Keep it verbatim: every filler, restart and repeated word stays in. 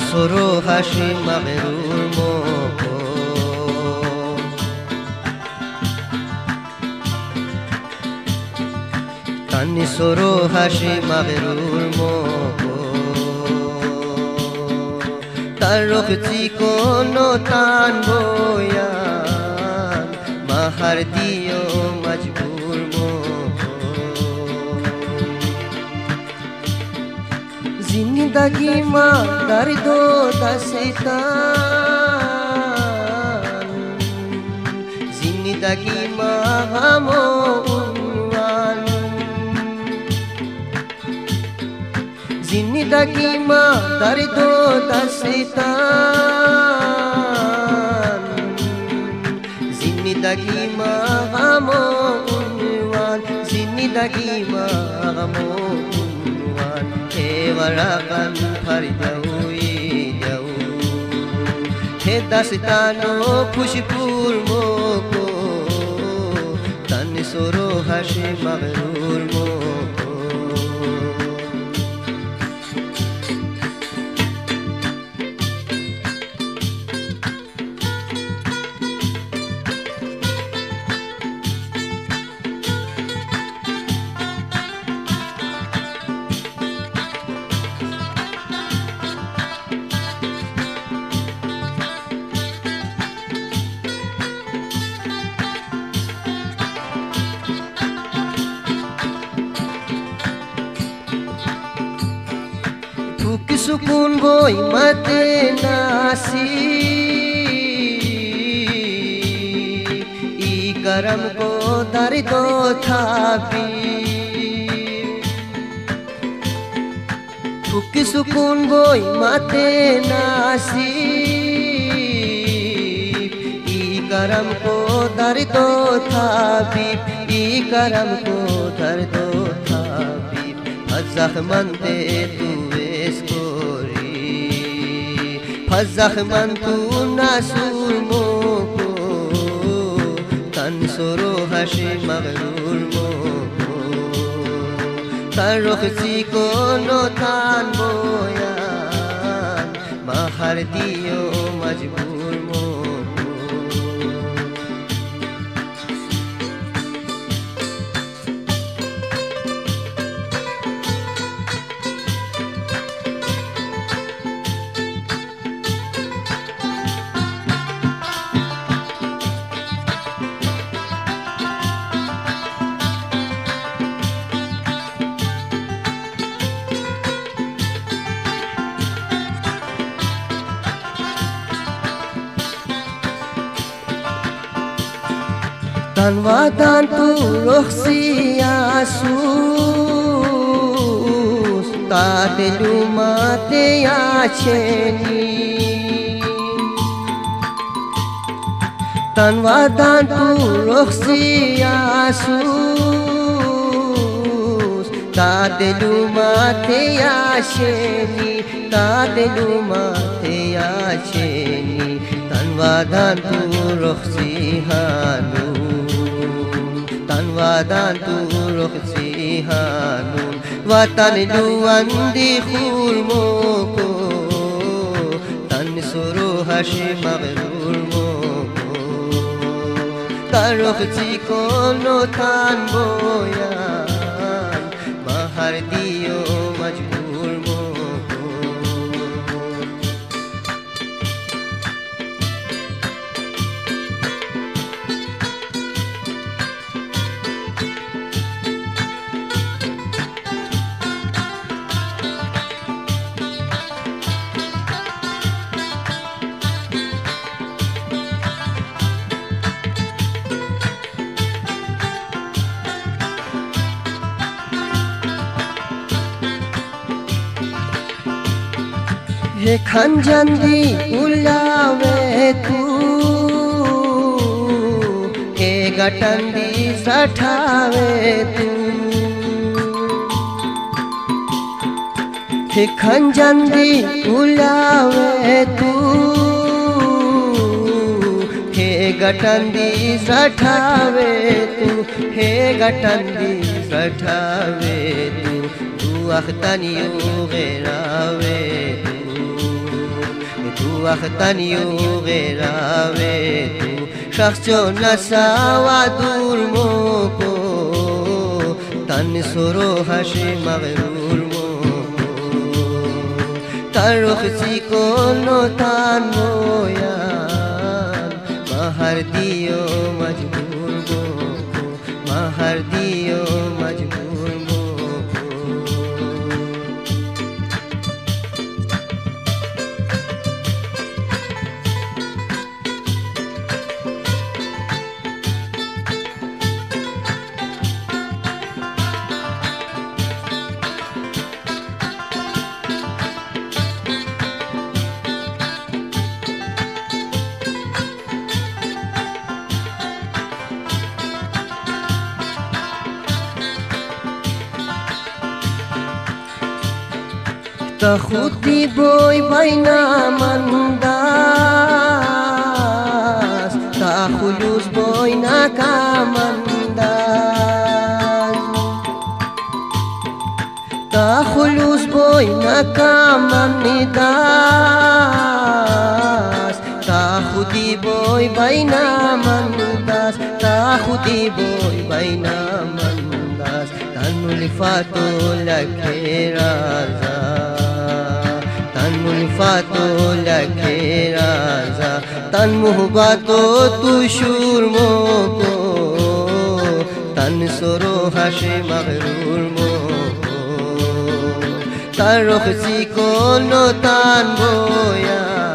سرو هشی مغرور مکن تنی سرو هشی مغرور مکن در رخ چیکن و تن بویان ما هردی و مجبور مکن زندگی ما درد و دستان زندگی ما غم و عنوان زندگی ما درد و دستان زندگی ما غم و عنوان زندگی ما غم و عنوان ای ورقم پریدوی دو ای دستانو پوش پور موکو تن سرو هشی مغرور موکو Tuki sukun boy mate nasi I karam ko dardo thapi Tuki sukun boy mate nasi I karam ko dardo thapi I karam ko dardo thapi Azahmante tu Fazahman tu nasur moko tan soro hashi maghrur moko tan rokhsi kono tan boyan ma hardio majbur moko Dan wadan tu rohsi asus ta telumate acheni Dan wadan tu rohsi asus ta telumate acheni ta telumate acheni Dan wadan tu rohsi hanu Wadan tu rokhsi hanun watan luandi khul moko tan suru hashi maghrur moko tan rokhsi kono tan boyan mahar diyo majbur moko He khanjandi ulawe tu He gatandi sathave tu He khanjandi ulawe tu He gatandi sathave tu He gatandi sathave tu Tu akhtani ugerawe tu وقتن یو غیراوه تو شخص چو نسا و دور موکو تن سرو هشی مغرور موکو تر رخصی کنو تن مویان ما هردیو مجبور موکو ما هردیو مجبور موکو تا خودی بوی بینا منداز تا خلوص بوی نکامنداز تا خلوص بوی نکامنداز تا خودی بوی بینا منداز تا خودی بوی بینا منداز تنو لفاتو لکی رازا ملفاتو لکی رازا تن محباتو تو شور موکو تن سرو هشی مغرور موکو تن رخصی کنو تن بویا